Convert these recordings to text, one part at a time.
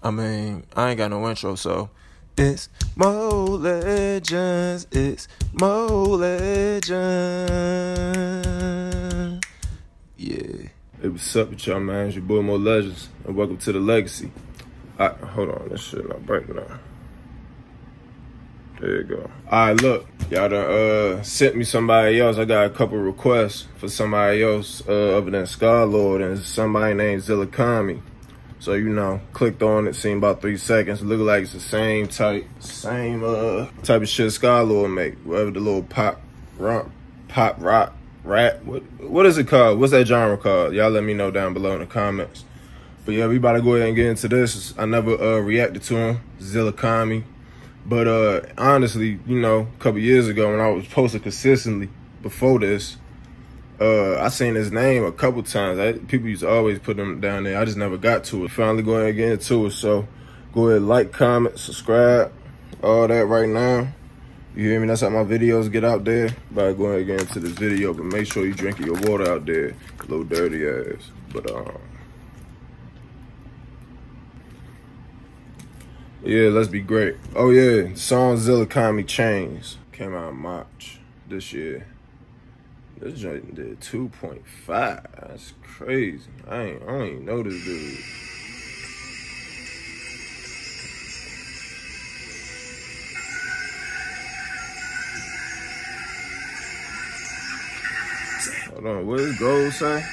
I mean, I ain't got no intro, so it's Mo Legends. It's Mo Legends. Yeah. Hey, what's up with y'all, man? It's your boy Mo Legends, and welcome to the Legacy. Hold on, this shit not breaking up. There you go. Alright, look, y'all done sent me somebody else. I got a couple requests for somebody else other than Scarlord, and somebody named Zillakami. So, you know, clicked on it, seen about 3 seconds. It look like it's the same type of shit Scarlord make. Whatever the little pop rock, rap. What is it called? What's that genre called? Y'all let me know down below in the comments. But yeah, we about to go ahead and get into this. I never reacted to him, Zillakami. But honestly, you know, a couple years ago when I was posting consistently before this, I seen his name a couple times. People used to always put him down there. I just never got to it. Finally go ahead and get into it. So go ahead, like, comment, subscribe, all that right now. You hear me? That's how my videos get out there. About to go ahead and get into this video, but make sure you drinking your water out there, little dirty ass. But yeah, let's be great. Oh yeah, song Zillakami Chains came out in March this year. This joint did 2.5. That's crazy. I don't even know this dude. Hold on, what does Gold say?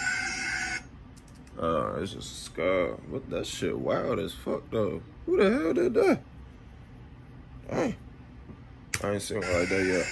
It's just a scar. What that shit wild as fuck though. Who the hell did that? Dang. I ain't seen one like that yet.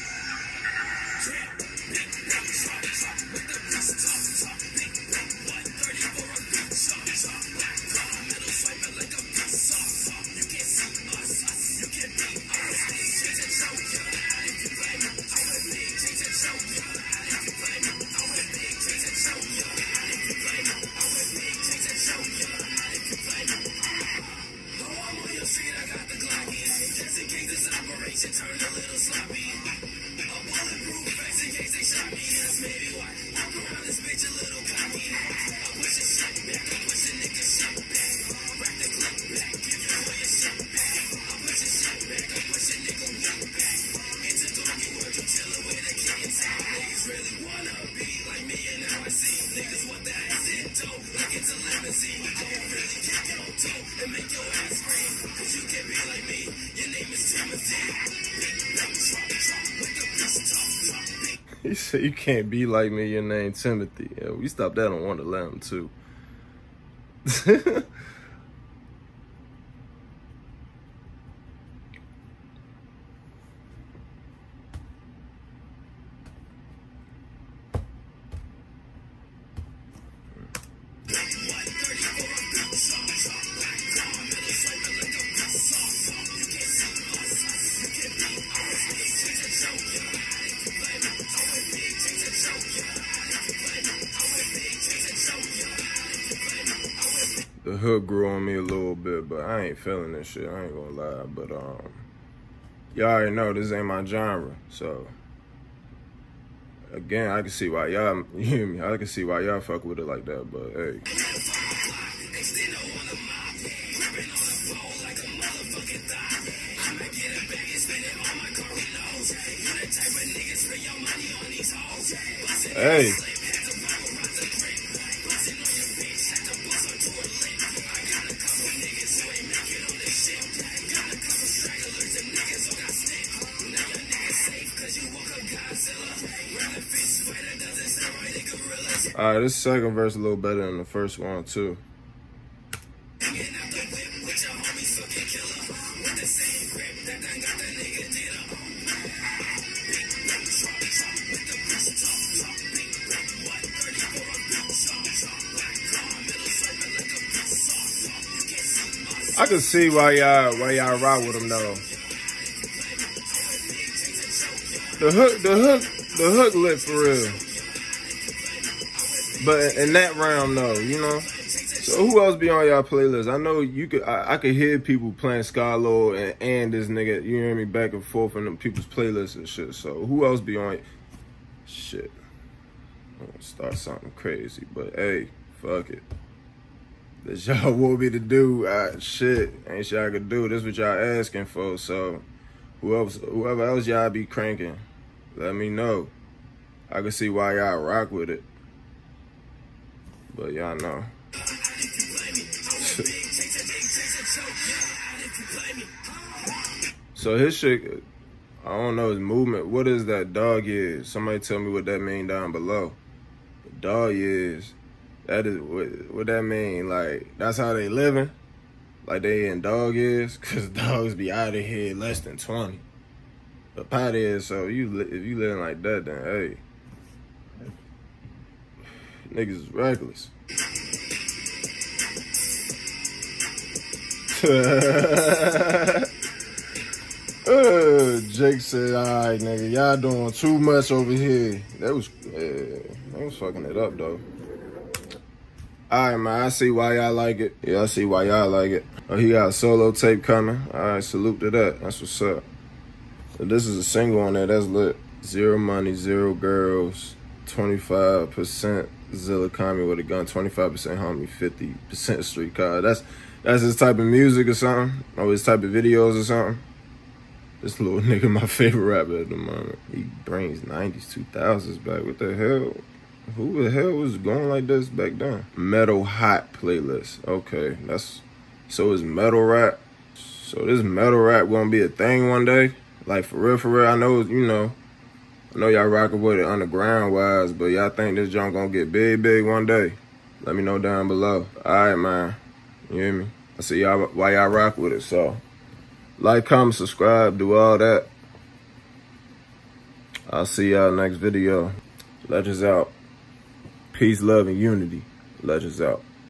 He said, you can't be like me, your name Timothy. Yeah, we stopped that on Wonderland too. The hook grew on me a little bit, but I ain't feeling this shit. I ain't gonna lie. But y'all already know this ain't my genre. So again, I can see why y'all, you hear me? I can see why y'all fuck with it like that. But hey. Hey. Alright, this second verse a little better than the first one too. I can see why y'all rock with him though. The hook lit for real. But in that round though, you know. So who else be on y'all playlist? I know you could. I could hear people playing Scarlord and this nigga. You hear me back and forth in them people's playlists and shit. So who else be on? Shit. I'm gonna start something crazy, but hey, fuck it. that y'all want me to do, shit, ain't shit I could do. This what y'all asking for. So whoever else y'all be cranking, let me know. I can see why y'all rock with it. But y'all know. So his shit, I don't know his movement. What is that dog years? Somebody tell me what that mean down below. Dog years, that is what that mean. Like, that's how they living? Like they in dog years? Cause dogs be out of here less than 20. But pot is, so if you living like that, then hey. Niggas is reckless. Jake said, all right, nigga, y'all doing too much over here. That was fucking it up, though. All right, man, I see why y'all like it. Yeah, I see why y'all like it. Oh, he got a solo tape coming. All right, salute to that. That's what's up. So this is a single on there. That's lit. 0 money, 0 girls, 25% Zilla Kami with a gun, 25% homie, 50% street car. That's his type of music or something, or his type of videos or something. This little nigga my favorite rapper at the moment. He brings 90s, 2000s back. What the hell? Who the hell was going like this back then? Metal Hot playlist. Okay, so it's metal rap. So this metal rap gonna be a thing one day? Like for real, I know, I know y'all rockin' with it underground wise, but y'all think this junk gonna get big one day? Let me know down below. All right, man. You hear me? I see y'all why y'all rock with it. So like, comment, subscribe, do all that. I'll see y'all next video. Legends out. Peace, love, and unity. Legends out.